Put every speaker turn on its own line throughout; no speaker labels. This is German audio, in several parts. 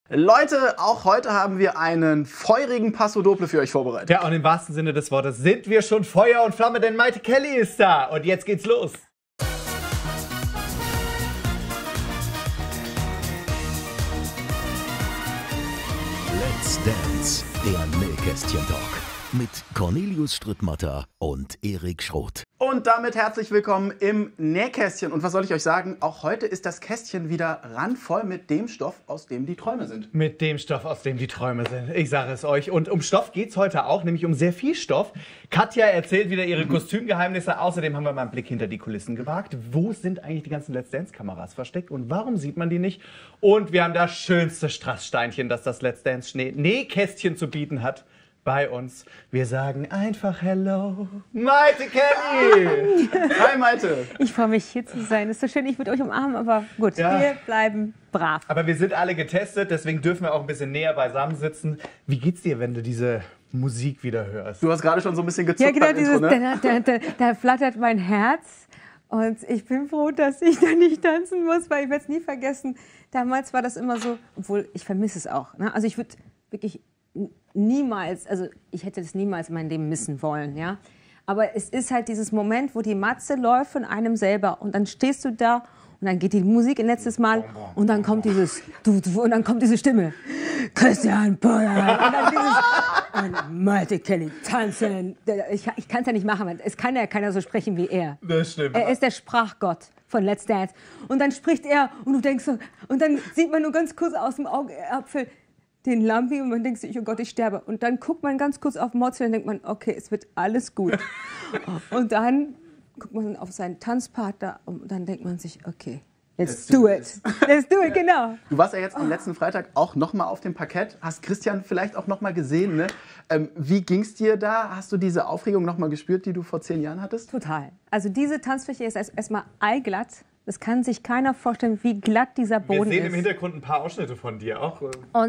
Leute, auch heute haben wir einen feurigen Passo Doble für euch vorbereitet.
Ja, und im wahrsten Sinne des Wortes sind wir schon Feuer und Flamme, denn Maite Kelly ist da. Und jetzt geht's los.
Let's Dance, der Nähkästchen-Talk mit Cornelius Strittmatter und Erik Schroth.
Und damit herzlich willkommen im Nähkästchen. Und was soll ich euch sagen? Auch heute ist das Kästchen wieder randvoll mit dem Stoff, aus dem die Träume sind.
Mit dem Stoff, aus dem die Träume sind. Ich sage es euch. Und um Stoff geht's heute auch, nämlich um sehr viel Stoff. Katja erzählt wieder ihre Kostümgeheimnisse. Außerdem haben wir mal einen Blick hinter die Kulissen gewagt. Wo sind eigentlich die ganzen Let's Dance-Kameras versteckt und warum sieht man die nicht? Und wir haben das schönste Strasssteinchen, das das Let's Dance Nähkästchen zu bieten hat. Bei uns. Wir sagen einfach Hello, Maite Kelly!
Hi Maite!
Ich freue mich, hier zu sein. Ist so schön, ich würde euch umarmen, aber gut,
Ja.
Wir bleiben brav.
Aber wir sind alle getestet, deswegen dürfen wir auch ein bisschen näher beisammen sitzen. Wie geht's dir, wenn du diese Musik wieder hörst?
Du hast gerade schon so ein bisschen gezuckt
Ja, genau,
beim Intro, ne?
da flattert mein Herz. Und ich bin froh, dass ich da nicht tanzen muss, weil ich werde es nie vergessen. Damals war das immer so, obwohl ich vermisse es auch. Ne? Also ich würde wirklich niemals, also ich hätte das niemals in meinem Leben missen wollen, ja. Aber es ist halt dieses Moment, wo die Matze läuft von einem selber und dann stehst du da und dann geht die Musik ein letztes Mal und dann kommt dieses und dann kommt diese Stimme, Christian Pollard und dann dieses und Maite Kelly tanzen. Ich kann es ja nicht machen, weil es kann ja keiner so sprechen wie er.
Das stimmt.
Er ist der Sprachgott von Let's Dance und dann spricht er und du denkst so und dann sieht man nur ganz kurz aus dem Augapfel den Lampi und man denkt sich, oh Gott, ich sterbe. Und dann guckt man ganz kurz auf Mozzi und denkt man, okay, es wird alles gut. Und dann guckt man auf seinen Tanzpartner und dann denkt man sich, okay, let's do it. Let's do it, genau.
Du warst ja jetzt am letzten Freitag auch nochmal auf dem Parkett. Hast Christian vielleicht auch nochmal gesehen, ne? Wie ging's dir da? Hast du diese Aufregung nochmal gespürt, die du vor 10 Jahren hattest?
Total. Also diese Tanzfläche ist erstmal allglatt. Das kann sich keiner vorstellen, wie glatt dieser Boden ist.
Wir sehen im Hintergrund ein paar Ausschnitte von dir auch.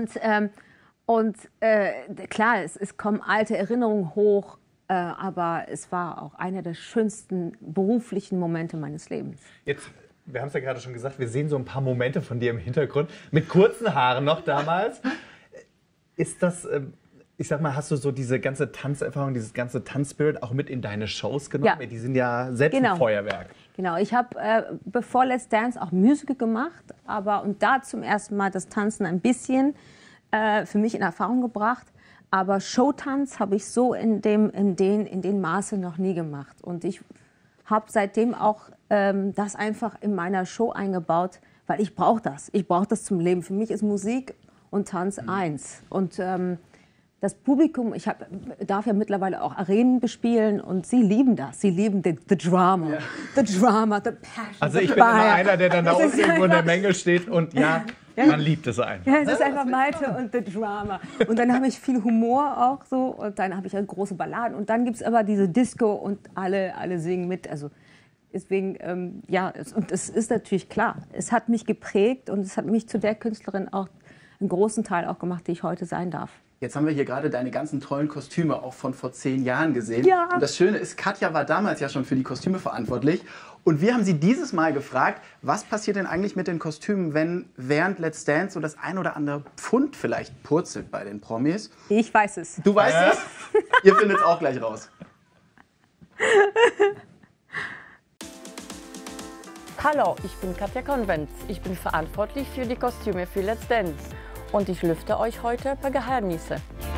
Und klar, es kommen alte Erinnerungen hoch, aber es war auch einer der schönsten beruflichen Momente meines Lebens.
Jetzt, wir haben es ja gerade schon gesagt, wir sehen so ein paar Momente von dir im Hintergrund. Mit kurzen Haaren noch damals. Ist das, ich sag mal, hast du so diese ganze Tanzerfahrung, dieses ganze Tanzspirit auch mit in deine Shows genommen?
Ja.
Die sind ja selbst ein Feuerwerk.
Genau, ich habe bevor Let's Dance auch Musical gemacht, und da zum ersten Mal das Tanzen ein bisschen für mich in Erfahrung gebracht. Aber Showtanz habe ich so in den Maße noch nie gemacht. Und ich habe seitdem auch das einfach in meiner Show eingebaut, weil ich brauche das. Ich brauche das zum Leben. Für mich ist Musik und Tanz eins. Und das Publikum, darf ja mittlerweile auch Arenen bespielen und sie lieben das. Sie lieben the drama,
ja.
The drama, the passion.
Also ich bin immer einer, der dann da unten irgendwo in der Menge steht und man liebt es einfach.
Ja, es ist einfach Maite und the drama. Und dann habe ich viel Humor auch so und dann habe ich halt große Balladen und dann gibt es aber diese Disco und alle singen mit. Also deswegen, und es ist natürlich klar, es hat mich geprägt und es hat mich zu der Künstlerin auch einen großen Teil auch gemacht, die ich heute sein darf.
Jetzt haben wir hier gerade deine ganzen tollen Kostüme auch von vor 10 Jahren gesehen.
Ja.
Und das Schöne ist, Katja war damals ja schon für die Kostüme verantwortlich. Und wir haben sie dieses Mal gefragt, was passiert denn eigentlich mit den Kostümen, wenn während Let's Dance so das ein oder andere Pfund vielleicht purzelt bei den Promis?
Ich weiß es.
Du weißt es? Ihr findet es auch gleich raus.
Hallo, ich bin Katja Konvenz. Ich bin verantwortlich für die Kostüme für Let's Dance. Und ich lüfte euch heute ein paar Geheimnisse.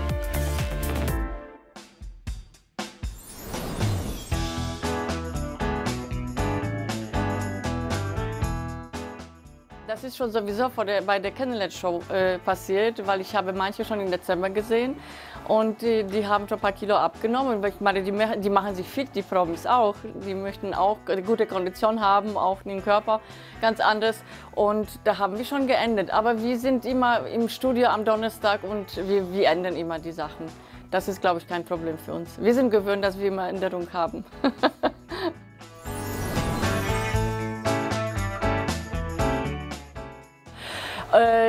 Das ist schon sowieso bei der Kennenlern-Show passiert, weil ich habe manche schon im Dezember gesehen und die haben schon ein paar Kilo abgenommen. Ich meine, die machen sich fit, die Promis auch. Die möchten auch eine gute Kondition haben, auch den Körper ganz anders. Und da haben wir schon geändert. Aber wir sind immer im Studio am Donnerstag und wir ändern immer die Sachen. Das ist, glaube ich, kein Problem für uns. Wir sind gewöhnt, dass wir immer Änderungen haben.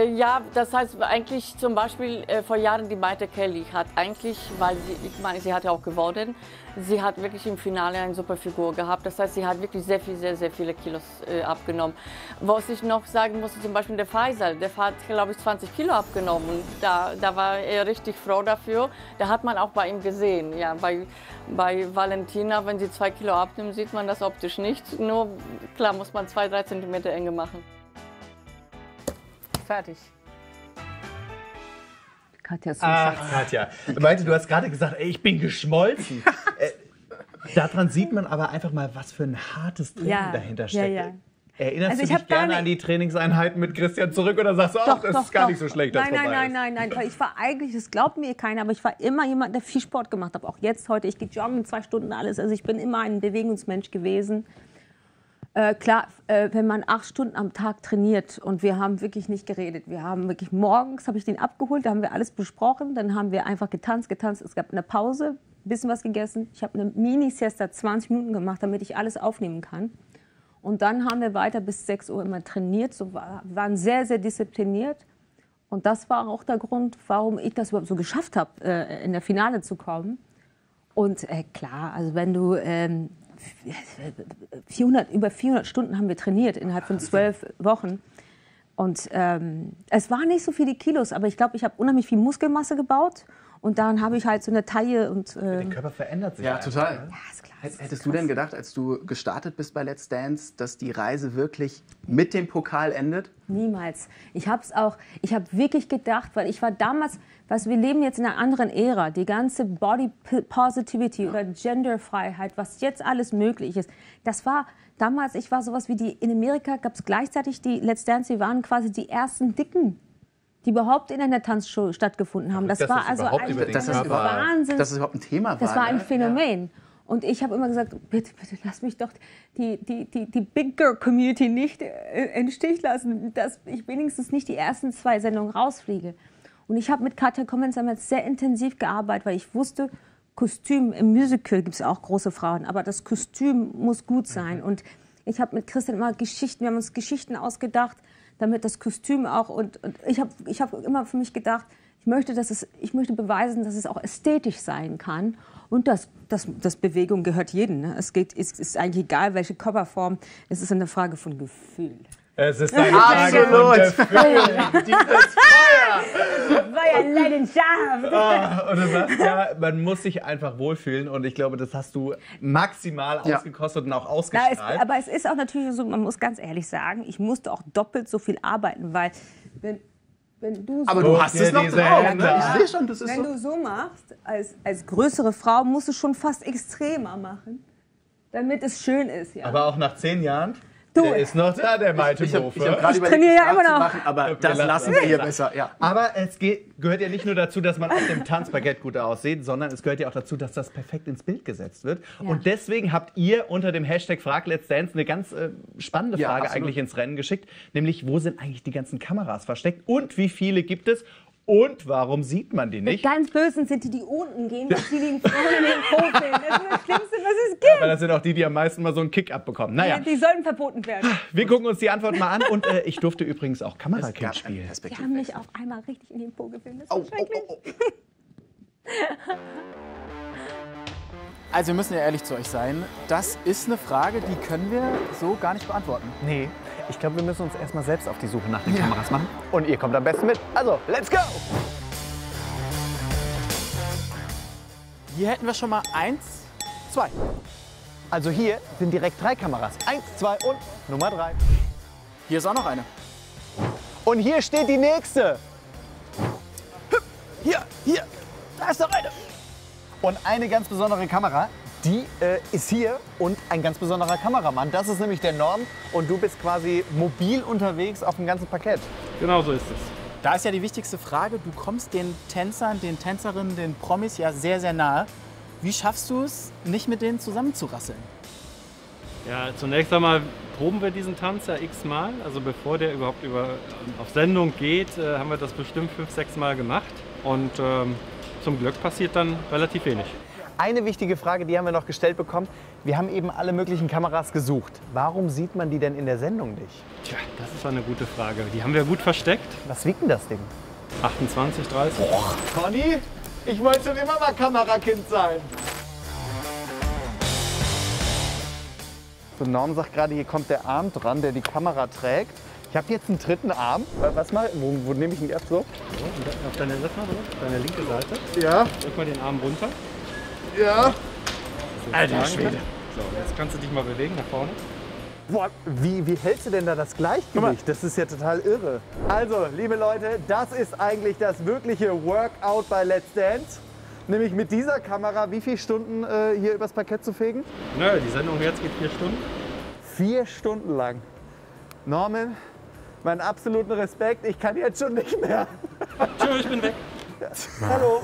Ja, das heißt eigentlich zum Beispiel vor Jahren die Maite Kelly hat eigentlich, weil sie, ich meine, sie hat ja auch gewonnen, sie hat wirklich im Finale eine super Figur gehabt. Das heißt, sie hat wirklich sehr viele Kilos abgenommen. Was ich noch sagen muss, zum Beispiel der Faisal, der hat, glaube ich, 20 Kilo abgenommen. Da war er richtig froh dafür. Da hat man auch bei ihm gesehen. Ja, bei Valentina, wenn sie 2 Kilo abnimmt, sieht man das optisch nicht. Nur, klar, muss man 2-3 Zentimeter enge machen. Fertig.
Katja ist
Ach, Katja. Maite, du hast gerade gesagt, ey, ich bin geschmolzen. Daran sieht man aber einfach mal, was für ein hartes Training dahinter steckt. Erinnerst du dich gerne an die Trainingseinheiten mit Christian zurück oder sagst du, ach, das ist gar nicht so schlecht, dass vorbei ist?
Nein. Ich war eigentlich, das glaubt mir keiner, aber ich war immer jemand, der viel Sport gemacht hat. Auch jetzt, heute, ich gehe joggen 2 Stunden, alles. Also ich bin immer ein Bewegungsmensch gewesen. Klar, wenn man 8 Stunden am Tag trainiert und wir haben wirklich nicht geredet. Wir haben wirklich morgens, habe ich den abgeholt, da haben wir alles besprochen. Dann haben wir einfach getanzt. Es gab eine Pause, ein bisschen was gegessen. Ich habe eine Mini-Siesta 20 Minuten gemacht, damit ich alles aufnehmen kann. Und dann haben wir weiter bis 6 Uhr immer trainiert. Wir waren sehr diszipliniert. Und das war auch der Grund, warum ich das überhaupt so geschafft habe, in der Finale zu kommen. Und klar, also wenn du über 400 Stunden haben wir trainiert innerhalb von 12 Wochen. Und es waren nicht so viele Kilos, aber ich glaube, ich habe unheimlich viel Muskelmasse gebaut. Und dann habe ich halt so eine Taille und...
Der Körper verändert sich.
Ja, total.
Ja, ist klar.
Hättest du denn gedacht, als du gestartet bist bei Let's Dance, dass die Reise wirklich mit dem Pokal endet?
Niemals. Ich habe wirklich gedacht, weil ich war damals, wir leben jetzt in einer anderen Ära, die ganze Body Positivity oder Genderfreiheit, was jetzt alles möglich ist, das war damals, ich war sowas wie in Amerika gab es gleichzeitig die Let's Dance, die waren quasi die ersten Dicken, die überhaupt in einer Tanzshow stattgefunden haben. Das war also Wahnsinn.
Dass es überhaupt ein Thema war.
Das war ein Phänomen. Ja. Und ich habe immer gesagt, bitte lass mich doch die Big Girl Community nicht im Stich lassen, dass ich wenigstens nicht die ersten 2 Sendungen rausfliege. Und ich habe mit Katja Komenz damals sehr intensiv gearbeitet, weil ich wusste, Kostüm im Musical gibt es auch große Frauen, aber das Kostüm muss gut sein. Und ich habe mit Christian immer wir haben uns Geschichten ausgedacht, damit das Kostüm auch, und ich habe immer für mich gedacht, ich möchte beweisen, dass es auch ästhetisch sein kann. Und das Bewegung gehört jedem. Ne? Es ist eigentlich egal, welche Körperform. Es ist eine Frage von Gefühl.
Es ist eine Frage von Gefühl. Dieses Feuer.
Leidenschaft.
Und du sagst ja, man muss sich einfach wohlfühlen. Und ich glaube, das hast du maximal ausgekostet und auch ausgestrahlt.
Aber es ist auch natürlich so, man muss ganz ehrlich sagen, ich musste auch doppelt so viel arbeiten, weil wenn du
aber du hast es noch drauf, ne? Ich sehe schon, das ist
wenn du so machst, als größere Frau, musst du schon fast extremer machen, damit es schön ist. Ja?
Aber auch nach 10 Jahren? Der ist noch da, der Malte Bofe.
Ich habe gerade überlegt,
ja immer noch.
Machen, aber das lassen wir hier besser. Ja.
Aber es gehört ja nicht nur dazu, dass man auf dem Tanzparkett gut aussieht, sondern es gehört ja auch dazu, dass das perfekt ins Bild gesetzt wird. Ja. Und deswegen habt ihr unter dem Hashtag #FragLet'sDance eine ganz spannende Frage eigentlich ins Rennen geschickt. Nämlich, wo sind eigentlich die ganzen Kameras versteckt und wie viele gibt es? Und warum sieht man die nicht?
Die ganz Bösen sind die unten gehen, dass die den Frauen in den Po filmen. Das ist das Schlimmste, was es gibt.
Aber das sind auch die am meisten mal so einen Kick abbekommen. Naja.
Die sollten verboten werden.
Wir gucken uns die Antwort mal an. Und ich durfte übrigens auch Kamerakind spielen.
Die haben mich auch einmal richtig in den Po gefilmt. Das war schrecklich.
Also wir müssen ja ehrlich zu euch sein. Das ist eine Frage, die können wir so gar nicht beantworten.
Nee. Ich glaube, wir müssen uns erstmal selbst auf die Suche nach den Kameras machen. Und ihr kommt am besten mit. Also, let's go!
Hier hätten wir schon mal 1, 2.
Also hier sind direkt 3 Kameras. 1, 2 und Nummer 3.
Hier ist auch noch eine.
Und hier steht die nächste.
Hier, da ist noch eine.
Und eine ganz besondere Kamera, die ist hier und ein ganz besonderer Kameramann. Das ist nämlich der Norm und du bist quasi mobil unterwegs auf dem ganzen Parkett.
Genau so ist es.
Da ist ja die wichtigste Frage, du kommst den Tänzern, den Tänzerinnen, den Promis ja sehr nahe. Wie schaffst du es, nicht mit denen zusammenzurasseln?
Ja, zunächst einmal proben wir diesen Tanz ja x-mal. Also bevor der überhaupt auf Sendung geht, haben wir das bestimmt 5-6 Mal gemacht. Und zum Glück passiert dann relativ wenig.
Eine wichtige Frage, die haben wir noch gestellt bekommen. Wir haben eben alle möglichen Kameras gesucht. Warum sieht man die denn in der Sendung nicht?
Tja, das ist eine gute Frage. Die haben wir gut versteckt.
Was wiegt denn das Ding?
28, 30.
Conny, ich wollte schon immer mal Kamerakind sein. So, Norm sagt gerade, hier kommt der Arm dran, der die Kamera trägt. Ich habe jetzt einen dritten Arm. Was mal? Wo nehme ich ihn erst so?
Auf deine linke Seite.
Ja.
Drück mal den Arm runter.
Ja.
Alter Schwede. So, jetzt kannst du dich mal bewegen nach vorne.
Boah, wie hältst du denn da das Gleichgewicht? Das ist ja total irre. Also, liebe Leute, das ist eigentlich das wirkliche Workout bei Let's Dance. Nämlich mit dieser Kamera wie viele Stunden hier übers Parkett zu fegen?
Nö, die Sendung jetzt geht 4 Stunden.
4 Stunden lang. Norman, meinen absoluten Respekt. Ich kann jetzt schon nicht mehr.
Tschüss, ich bin weg.
Hallo.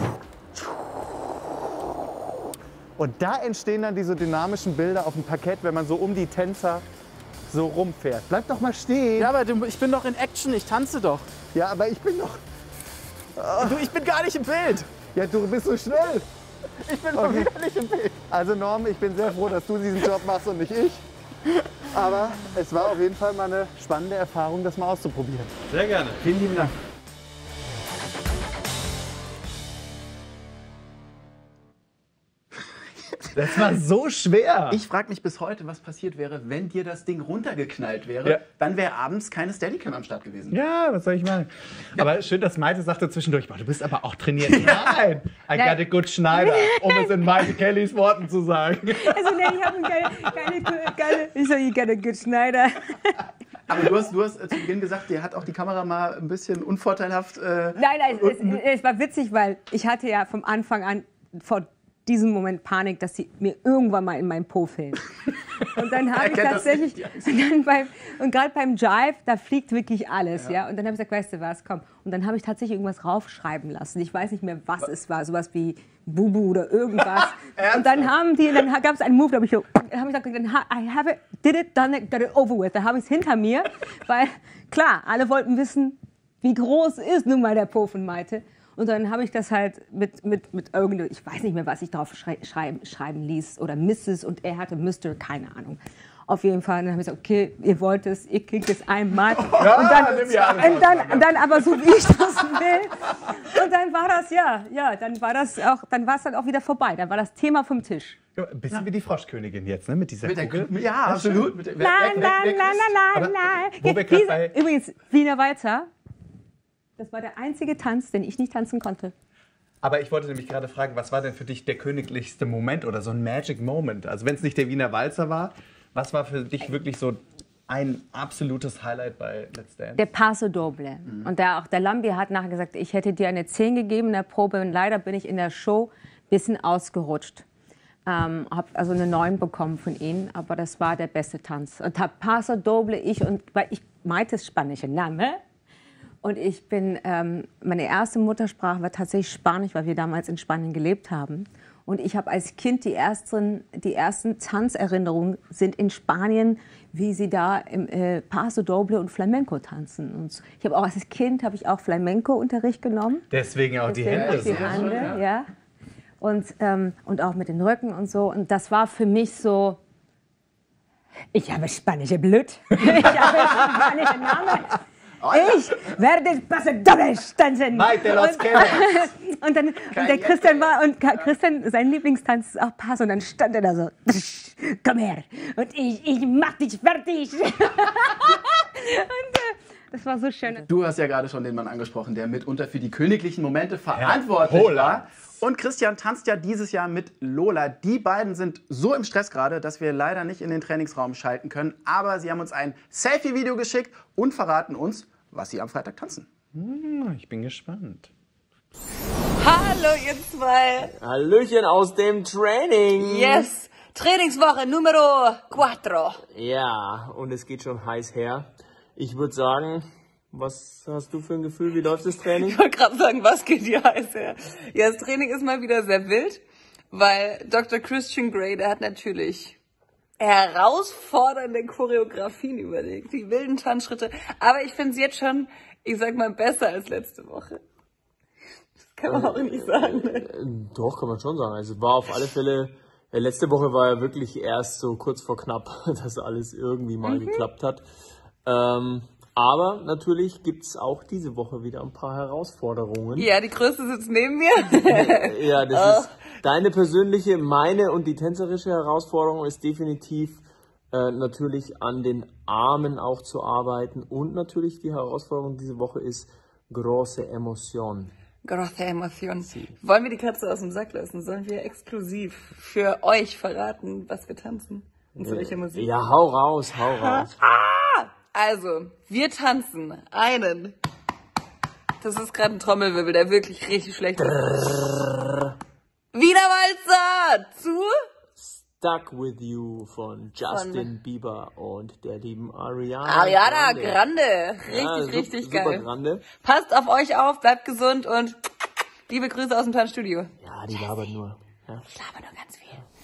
Und da entstehen dann diese dynamischen Bilder auf dem Parkett, wenn man so um die Tänzer so rumfährt. Bleib doch mal stehen.
Ja, aber ich bin doch in Action, ich tanze doch.
Ja, aber ich bin noch...
Du, ich bin gar nicht im Bild.
Ja, du bist so schnell.
Ich bin doch wieder nicht im Bild.
Also Norm, ich bin sehr froh, dass du diesen Job machst und nicht ich. Aber es war auf jeden Fall mal eine spannende Erfahrung, das mal auszuprobieren.
Sehr gerne.
Vielen lieben Dank.
Das war so schwer.
Ich frage mich bis heute, was passiert wäre, wenn dir das Ding runtergeknallt wäre.
Ja.
Dann wäre abends keine Steadicam am Start gewesen.
Ja, was soll ich machen? Aber schön, dass Maite sagte zwischendurch, boah, du bist aber auch trainiert. Nein, I got a good Schneider, um es in Maite Kellys Worten zu sagen.
Also, nee, ich habe ich so, you got a good Schneider.
Aber du hast zu Beginn gesagt, dir hat auch die Kamera mal ein bisschen unvorteilhaft...
Nein, es war witzig, weil ich hatte ja vom Anfang an vor diesem Moment Panik, dass sie mir irgendwann mal in meinen Po filmt. Und dann habe ich tatsächlich, und gerade beim Jive, da fliegt wirklich alles, ja. Und dann habe ich gesagt, weißt du was, komm. Und dann habe ich tatsächlich irgendwas raufschreiben lassen. Ich weiß nicht mehr, was es war, sowas wie Bubu oder irgendwas. Und dann gab es einen Move, da habe ich gesagt, I have it, did it, done it, got it over with. Da habe ich es hinter mir, weil klar, alle wollten wissen, wie groß ist nun mal der Po von Maite. Und dann habe ich das halt mit irgendeinem, ich weiß nicht mehr, was ich drauf schreiben ließ, oder Mrs. und er hatte Mr., keine Ahnung. Auf jeden Fall, dann habe ich gesagt, okay, ihr wollt es, ihr kriegt es einmal. Und dann aber so, wie ich das will. Und dann war das, dann war es dann auch wieder vorbei. Dann war das Thema vom Tisch.
Ja, ein bisschen wie die Froschkönigin jetzt, ne? Mit dieser Kugel.
Ja, absolut.
Nein.
Wo wir gerade bei...
Übrigens, Wiener Walzer. Das war der einzige Tanz, den ich nicht tanzen konnte.
Aber ich wollte nämlich gerade fragen, was war denn für dich der königlichste Moment oder so ein Magic Moment? Also wenn es nicht der Wiener Walzer war, was war für dich wirklich so ein absolutes Highlight bei Let's Dance?
Der Paso Doble. Und auch der Lambi hat nachher gesagt, ich hätte dir eine 10 gegeben in der Probe und leider bin ich in der Show ein bisschen ausgerutscht. Habe also eine 9 bekommen von ihnen, aber das war der beste Tanz. Und Paso Doble, weil ich meinte das spanische Name. Und ich bin, meine erste Muttersprache war tatsächlich Spanisch, weil wir damals in Spanien gelebt haben. Und ich habe als Kind die ersten Tanzerinnerungen sind in Spanien, wie sie da im Paso Doble und Flamenco tanzen. Und ich habe auch als Kind auch Flamenco-Unterricht genommen.
Deswegen auch die Hände.
Die Hände, ja. Und auch mit den Rücken und so. Und das war für mich so, ich habe spanische Blut, ich habe spanische Namen. Ich werde Paso Doble tanzen.
Maite los Keros.
Und der Christian, sein Lieblingstanz ist auch Paso. Und dann stand er da so, komm her. Und ich mach dich fertig. Und das war so schön.
Du hast ja gerade schon den Mann angesprochen, der mitunter für die königlichen Momente verantwortlich war. Und Christian tanzt ja dieses Jahr mit Lola. Die beiden sind so im Stress gerade, dass wir leider nicht in den Trainingsraum schalten können. Aber sie haben uns ein Selfie-Video geschickt und verraten uns, was sie am Freitag tanzen.
Ich bin gespannt.
Hallo ihr zwei.
Hallöchen aus dem Training.
Yes, Trainingswoche Numero 4.
Ja, und es geht schon heiß her. Ich würde sagen, was hast du für ein Gefühl? Wie läuft das Training?
Ich wollte gerade sagen, was geht hier heiß her? Ja, das Training ist mal wieder sehr wild, weil Dr. Christian Grey, der hat natürlich herausfordernde Choreografien überlegt, die wilden Tanzschritte. Aber ich finde es jetzt schon, ich sag mal, besser als letzte Woche. Das kann man auch nicht sagen.
Doch, kann man schon sagen. Also war auf alle Fälle, letzte Woche war ja wirklich erst so kurz vor knapp, dass alles irgendwie mal geklappt hat. Aber natürlich gibt's auch diese Woche wieder ein paar Herausforderungen.
Ja, die größte sitzt neben mir.
Ja, das ist deine persönliche, meine und die tänzerische Herausforderung ist definitiv natürlich an den Armen auch zu arbeiten. Und natürlich die Herausforderung diese Woche ist große Emotion.
Große Emotion. Wollen wir die Katze aus dem Sack lassen? Sollen wir exklusiv für euch verraten, was wir tanzen? Und zu welcher Musik?
Ja, hau raus, hau raus.
Also, wir tanzen einen. Das ist gerade ein Trommelwirbel, der wirklich richtig schlecht ist. Wiener Walzer zu
Stuck With You von Justin Bieber und der lieben Ariana
Grande. Richtig geil.
Super Grande.
Passt auf euch auf, bleibt gesund und liebe Grüße aus dem Tanzstudio.
Ja, die labert nur. Ja.
Ich laber nur ganz viel.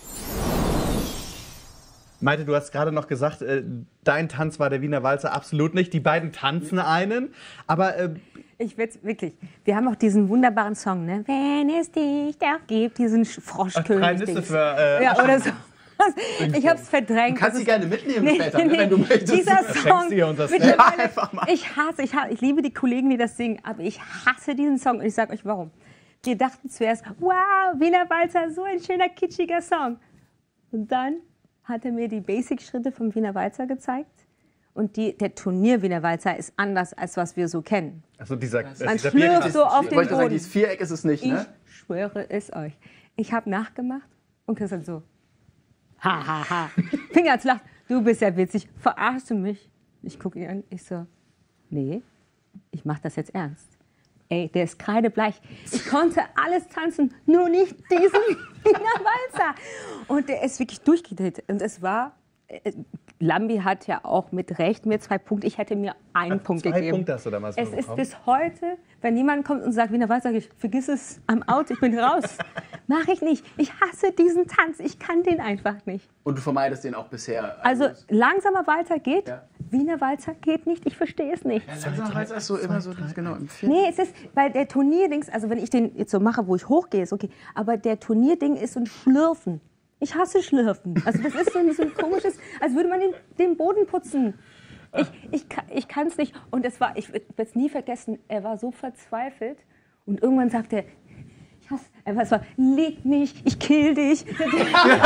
Maite, du hast gerade noch gesagt, dein Tanz war der Wiener Walzer, absolut nicht. Die beiden tanzen einen, aber...
Ich will's wirklich. Wir haben auch diesen wunderbaren Song, ne? Wenn es dich doch gibt, diesen Froschkönig. Ja, oder so. Ich hab's verdrängt.
Du kannst sie gerne mitnehmen später, ne, wenn du möchtest.
Dieser Song,
Ja,
ich liebe die Kollegen, die das singen, aber ich hasse diesen Song und ich sag euch warum. Wir dachten zuerst, wow, Wiener Walzer, so ein schöner, kitschiger Song. Und dann hat er mir die Basic-Schritte vom Wiener Walzer gezeigt. Und der Turnier-Wiener Walzer ist anders, als was wir so kennen.
Also dieser
Man schlürft so auf den
Ich wollte sagen,
Boden.
dieses Viereck ist es nicht, ne?
Ich schwöre es euch. Ich habe nachgemacht und Christian so, ha, ha, ha. Fing an zu lachen. Du bist ja witzig. Verarschst du mich? Ich gucke ihn an. Ich so, nee, ich mache das jetzt ernst. Ey, der ist kreidebleich. Ich konnte alles tanzen, nur nicht diesen Wiener Walzer. Und der ist wirklich durchgedreht. Und es war... Lambi hat ja auch mit Recht mir 2 Punkte. Ich hätte mir einen Punkt gegeben.
2 Punkte hast du damals
Es
bekommen.
ist bis heute, wenn jemand kommt und sagt, Wiener Walzer, sage ich, vergiss es, I'm out, ich bin raus. Mach ich nicht. Ich hasse diesen Tanz. Ich kann den einfach nicht.
Und du vermeidest den auch bisher.
Also langsamer Walzer geht,
Ja.
Wiener Walzer geht nicht. Ich verstehe es nicht.
Langsam Walzer ist so immer so, genau, im Vier.
Nee, es ist, weil der Turnierdings, also wenn ich den jetzt so mache, wo ich hochgehe, ist okay. Aber der Turnierding ist so ein Schlürfen. Ich hasse Schlürfen. Also das ist so ein komisches, als würde man den Boden putzen. Ich kann es nicht. Und es war, ich werde es nie vergessen, er war so verzweifelt. Und irgendwann sagt er, es war, leg mich, ich kill dich. so hat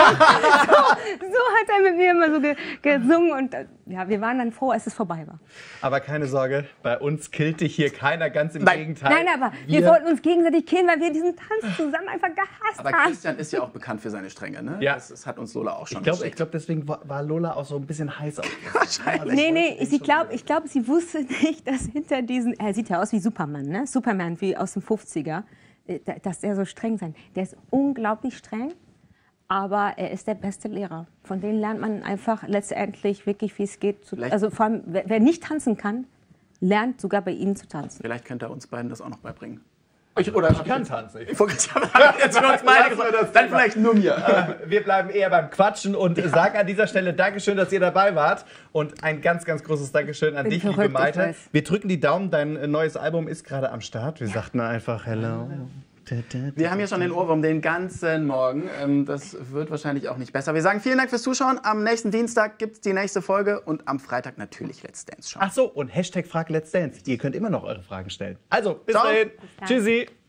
er mit mir immer so gesungen. Und ja, wir waren dann froh, als es vorbei war.
Aber keine Sorge, bei uns killt dich hier keiner, ganz im
Nein.
Gegenteil.
Nein, aber wir wollten uns gegenseitig killen, weil wir diesen Tanz zusammen einfach gehasst
Aber
haben.
Christian ist ja auch bekannt für seine Strenge, ne?
Ja.
Das hat uns Lola auch schon
Ich
geschickt.
glaube, deswegen war Lola auch so ein bisschen heiß auf.
Nee, ich glaube, sie wusste nicht, dass hinter diesen, er sieht ja aus wie Superman, ne? Superman wie aus dem 50er, dass der so streng sein. Der ist unglaublich streng, aber er ist der beste Lehrer. Von denen lernt man einfach letztendlich wirklich, wie es geht. Also vor allem, wer nicht tanzen kann, lernt sogar bei ihnen zu tanzen.
Vielleicht könnte er uns beiden das auch noch beibringen.
Ich kann tanzen.
Ich wollte jetzt für uns beide gesagt, dann vielleicht nur mir.
Wir bleiben eher beim Quatschen und sagen an dieser Stelle Dankeschön, dass ihr dabei wart. Und ein ganz, ganz großes Dankeschön an
Bin
dich,
verrückt,
liebe Maite.
ich weiß.
Wir drücken die Daumen, dein neues Album ist gerade am Start. Wir sagten einfach Hello.
Wir haben ja schon den Ohrwurm den ganzen Morgen. Das wird wahrscheinlich auch nicht besser. Wir sagen vielen Dank fürs Zuschauen. Am nächsten Dienstag gibt es die nächste Folge und am Freitag natürlich Let's Dance schauen.
Ach so, und Hashtag Frag Let's Dance. Ihr könnt immer noch eure Fragen stellen. Also, bis
Ciao.
dahin. Tschüssi.